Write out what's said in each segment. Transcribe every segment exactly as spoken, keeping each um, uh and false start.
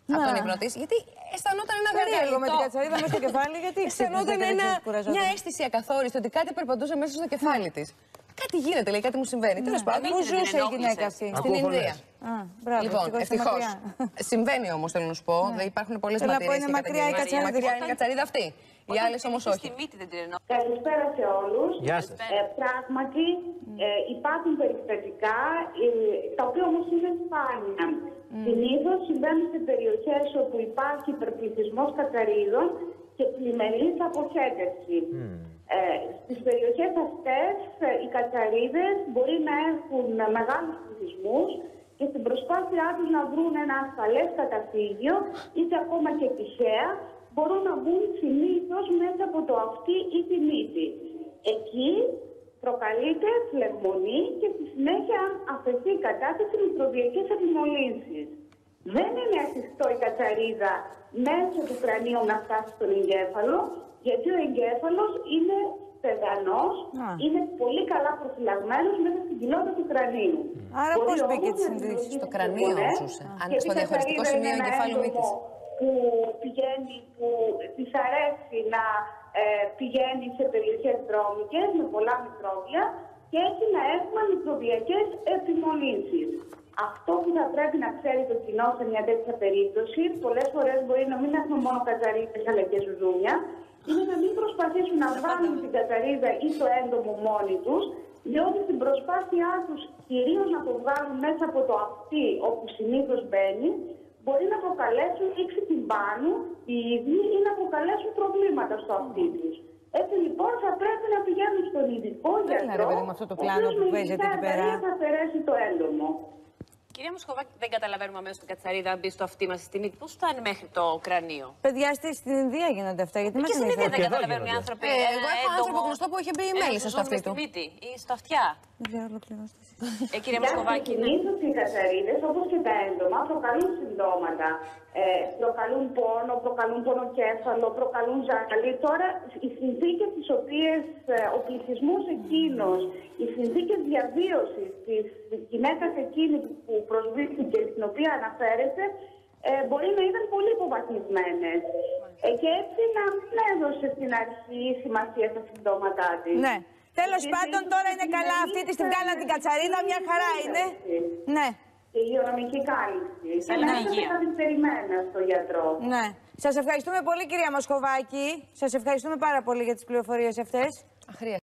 από τον ύπνο της, γιατί αισθανόταν ένα γαργαλιτό. Με την κατσαρίδα μέσα στο κεφάλι, γιατί αισθανόταν μια αίσθηση ακαθόριστη ότι κάτι περπατούσε μέσα στο κεφάλι της. Κάτι γίνεται, λέει, κάτι μου συμβαίνει. Τέλος πάντων. Πού ζούσε η γυναίκα αυτή? Στην Ινδία. Λοιπόν, ευτυχώς. Συμβαίνει όμως, θέλω να σου πω. Υπάρχουν πολλές μαρτυρίες. Είναι μακριά η κατσαρίδα. Μακριά είναι η κατσαρίδα αυτή. Οι άλλες όμως όχι. Καλησπέρα σε όλους. Γεια σας. Ε, πράγματι ε, υπάρχουν περιστατικά, ε, τα οποία όμως είναι σπάνια. Mm. Συνήθως συμβαίνουν σε περιοχές όπου υπάρχει υπερπληθυσμός κατσαρίδων και πλημελής αποχέτευση. Mm. Ε, στις περιοχές αυτές ε, οι κατσαρίδες μπορεί να έχουν μεγάλους πληθυσμούς και στην προσπάθειά τους να βρουν ένα ασφαλές καταφύγιο, είτε ακόμα και τυχαία, μπορούν να μπουν συνήθως μέσα από το αυτί ή τη μύτη. Εκεί προκαλείται φλεγμονή και στη συνέχεια αφαιθεί η κατάσταση μικροβιακές επιμολύνσεις. Δεν είναι εφικτό η κατσαρίδα μέσω του κρανίου να φτάσει στον εγκέφαλο, γιατί ο εγκέφαλος είναι στεγανός, είναι πολύ καλά προφυλαγμένος μέσα στην κοιλότητα του κρανίου. Άρα πώς μπήκε τη συνδύση? Στο κρανίο ζούσε, αν στο διαχωριστικό σημείο εγκεφάλου μύτης. Που πηγαίνει, που της αρέσει να ε, πηγαίνει σε περιοχές δρόμικες με πολλά μικρόβια και έτσι να έχουμε μικροβιακές επιμολύνσεις. Αυτό που θα πρέπει να ξέρει το κοινό σε μια τέτοια περίπτωση, πολλές φορές μπορεί να μην έχουμε μόνο κατσαρίδες αλλά και ζουζούνια, είναι να μην προσπαθήσουν να βάλουν την κατσαρίδα ή το έντομο μόνοι τους, διότι στην προσπάθειά τους κυρίως να το βγάλουν μέσα από το αυτί όπου συνήθως μπαίνει, μπορεί να προκαλέσουν ή ξυπνιμπάνου οι ίδιοι ή να προκαλέσουν προβλήματα στο αυτί τους. Έτσι λοιπόν θα πρέπει να πηγαίνουν στον ειδικό γιατρό, ο οποίος με ειδικά εργαλεία θα αφαιρέσει το έντομο. Κυρία Μοσχοβάκη, δεν καταλαβαίνουμε αμέσως την κατσαρίδα αν μπει στο αυτί μας στη μύτη. Πώς φτάνει μέχρι το κρανίο? Παιδιά, στην Ινδία γίνονται αυτά. Γιατί και στην Ινδία δεν καταλαβαίνουν οι άνθρωποι. Ε, εγώ έχω άνθρωπο γνωστό που είχε μπει μέλισσα στο αυτί του. Στη μύτη ή στο αυτιά. Δεν ξέρω, ολοκληρώστε. Ε, κυρία Μοσχοβάκη. Συνήθως οι κατσαρίδες, όπως και τα έντομα, προκαλούν συμπτώματα. Ε, προκαλούν πόνο, προκαλούν πονοκέφαλο, προκαλούν ζάχαρη. Τώρα, οι συνθήκες τις οποίες ε, ο πληθυσμός εκείνος, οι συνθήκες διαβίωσης της γυναίκας εκείνη που προσβήθηκε, στην οποία αναφέρεται, ε, μπορεί να ήταν πολύ υποβαθμισμένες. Ε, και έτσι να μην έδωσε στην αρχή σημασία στα συμπτώματά της. Ναι. Τέλος πάντων, τώρα είναι καλά αυτή τη την κάναν την κατσαρίδα, μια χαρά είναι. Ναι. Και η υγειονομική κάλυψη. Και να την περιμένω στο γιατρό. Ναι. Σας ευχαριστούμε πολύ, κυρία Μοσχοβάκη. Σας ευχαριστούμε πάρα πολύ για τις πληροφορίες αυτές. Αχρίαστα.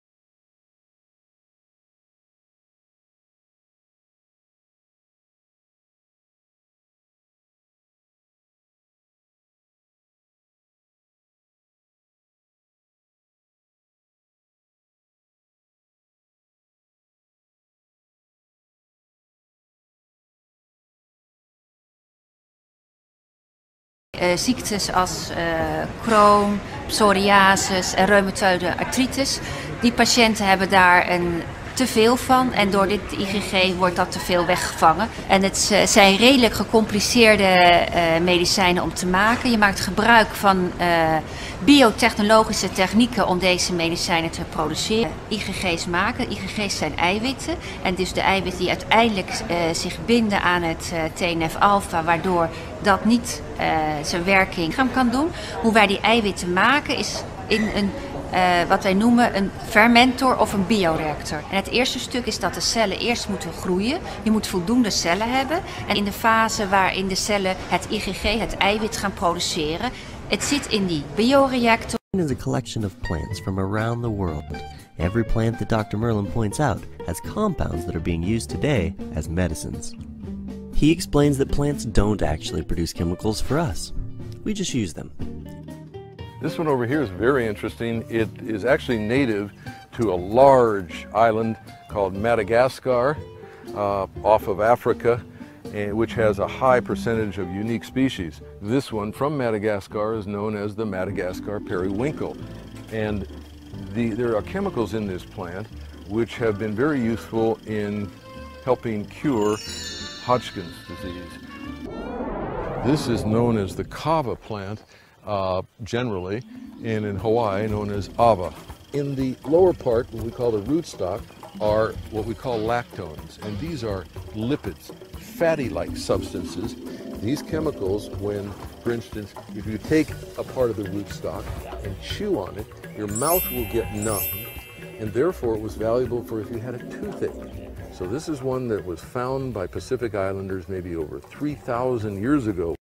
Uh, ziektes als uh, Crohn, psoriasis en reumatoïde artritis. Die patiënten hebben daar een te veel van en door dit I G G wordt dat te veel weggevangen. En het uh, zijn redelijk gecompliceerde uh, medicijnen om te maken. Je maakt gebruik van uh, biotechnologische technieken om deze medicijnen te produceren. I G G's maken. I G G's zijn eiwitten en dus de eiwitten die uiteindelijk uh, zich binden aan het uh, T N F alpha, waardoor dat niet uh, zijn werking kan doen. Hoe wij die eiwitten maken is in een Uh, wat wij noemen een fermentor of een bioreactor. En het eerste stuk is dat de cellen eerst moeten groeien. Je moet voldoende cellen hebben. En in de fase waarin de cellen het I G G, het eiwit, gaan produceren, het zit in die bioreactor. Is a collection of plants from around the world. Every plant that Doctor Merlin points out has compounds that are being used today as medicines. He explains that plants don't actually produce chemicals for us. We just use them. This one over here is very interesting. It is actually native to a large island called Madagascar uh, off of Africa, uh, which has a high percentage of unique species. This one from Madagascar is known as the Madagascar periwinkle. And the, there are chemicals in this plant which have been very useful in helping cure Hodgkin's disease. This is known as the kava plant. Uh, generally, and in Hawaii known as ava. In the lower part, what we call the rootstock, are what we call lactones, and these are lipids, fatty-like substances These chemicals, when, for instance, if you take a part of the rootstock and chew on it, your mouth will get numb, and therefore it was valuable for if you had a toothache. So this is one that was found by Pacific Islanders maybe over three thousand years ago.